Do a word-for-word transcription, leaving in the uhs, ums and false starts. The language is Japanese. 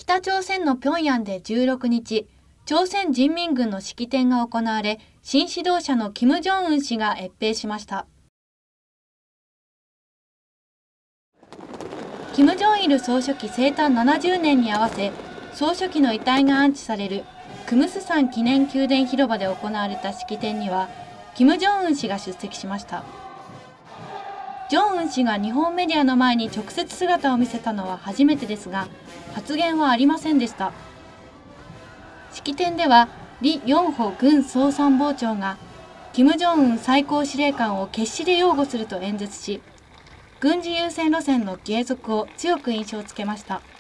北朝鮮の平壌でじゅうろくにち、朝鮮人民軍の式典が行われ、新指導者のキム・ジョンウン氏が謁併しました。キム・ジョンイル総書記生誕ななじゅうねんに合わせ、総書記の遺体が安置されるクムスサン記念宮殿広場で行われた式典には、キム・ジョンウン氏が出席しました。ジョンウン氏が日本メディアの前に直接姿を見せたのは初めてですが、発言はありませんでした。式典では、リ・ヨンホ軍総参謀長が、キム・ジョンウン最高司令官を決死で擁護すると演説し、軍事優先路線の継続を強く印象づけました。